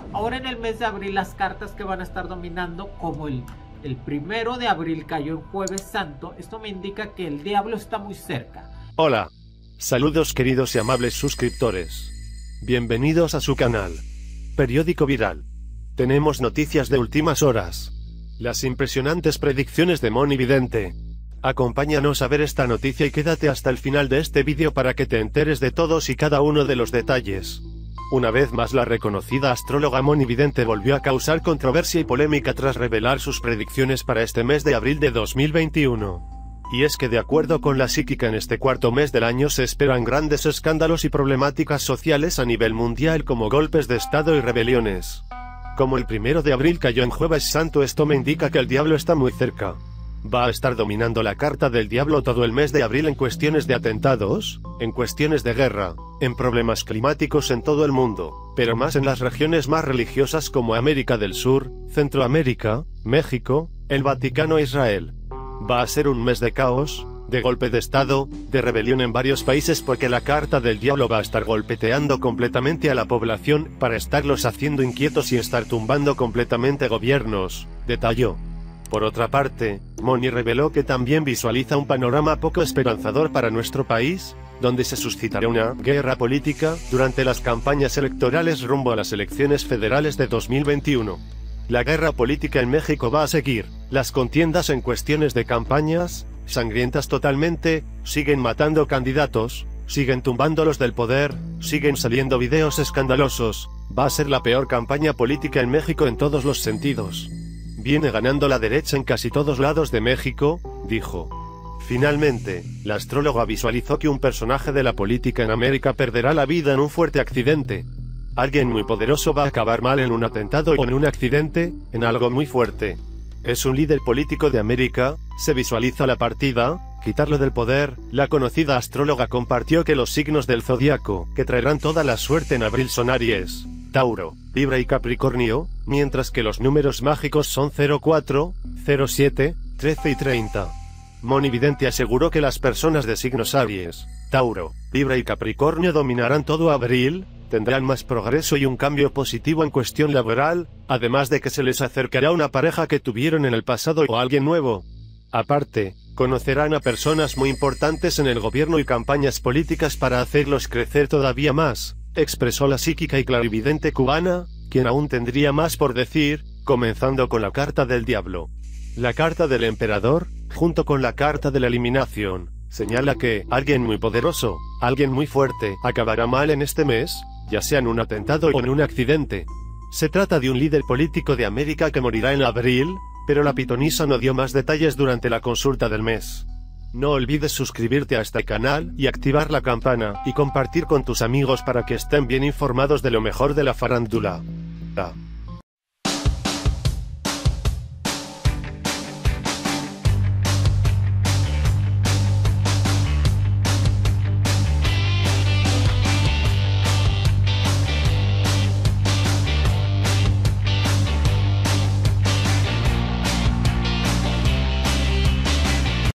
Ahora en el mes de abril las cartas que van a estar dominando, como el 1 de abril cayó en Jueves Santo, esto me indica que el diablo está muy cerca. Hola. Saludos queridos y amables suscriptores. Bienvenidos a su canal. Periódico Viral. Tenemos noticias de últimas horas. Las impresionantes predicciones de Monividente. Acompáñanos a ver esta noticia y quédate hasta el final de este vídeo para que te enteres de todos y cada uno de los detalles. Una vez más la reconocida astróloga Monividente volvió a causar controversia y polémica tras revelar sus predicciones para este mes de abril de 2021. Y es que de acuerdo con la psíquica en este cuarto mes del año se esperan grandes escándalos y problemáticas sociales a nivel mundial como golpes de estado y rebeliones. Como el 1 de abril cayó en Jueves Santo, esto me indica que el diablo está muy cerca. Va a estar dominando la carta del diablo todo el mes de abril en cuestiones de atentados, en cuestiones de guerra, en problemas climáticos en todo el mundo, pero más en las regiones más religiosas como América del Sur, Centroamérica, México, el Vaticano e Israel. Va a ser un mes de caos, de golpe de estado, de rebelión en varios países porque la carta del diablo va a estar golpeteando completamente a la población para estarlos haciendo inquietos y estar tumbando completamente gobiernos, detalló. Por otra parte, Moni reveló que también visualiza un panorama poco esperanzador para nuestro país, donde se suscitará una guerra política durante las campañas electorales rumbo a las elecciones federales de 2021. La guerra política en México va a seguir, las contiendas en cuestiones de campañas, sangrientas totalmente, siguen matando candidatos, siguen tumbándolos del poder, siguen saliendo videos escandalosos, va a ser la peor campaña política en México en todos los sentidos. Viene ganando la derecha en casi todos lados de México, dijo. Finalmente, la astróloga visualizó que un personaje de la política en América perderá la vida en un fuerte accidente. Alguien muy poderoso va a acabar mal en un atentado o en un accidente, en algo muy fuerte. Es un líder político de América, se visualiza la partida, quitarlo del poder. La conocida astróloga compartió que los signos del zodiaco que traerán toda la suerte en abril son Aries, Tauro, Libra y Capricornio, mientras que los números mágicos son 04, 07, 13 y 30. Monividente aseguró que las personas de signos Aries, Tauro, Libra y Capricornio dominarán todo abril, tendrán más progreso y un cambio positivo en cuestión laboral, además de que se les acercará una pareja que tuvieron en el pasado o alguien nuevo. Aparte, conocerán a personas muy importantes en el gobierno y campañas políticas para hacerlos crecer todavía más, expresó la psíquica y clarividente cubana, quien aún tendría más por decir, comenzando con la carta del diablo. La carta del emperador, junto con la carta de la eliminación, señala que alguien muy poderoso, alguien muy fuerte, acabará mal en este mes, ya sea en un atentado o en un accidente. Se trata de un líder político de América que morirá en abril, pero la pitonisa no dio más detalles durante la consulta del mes. No olvides suscribirte a este canal y activar la campana y compartir con tus amigos para que estén bien informados de lo mejor de la farándula.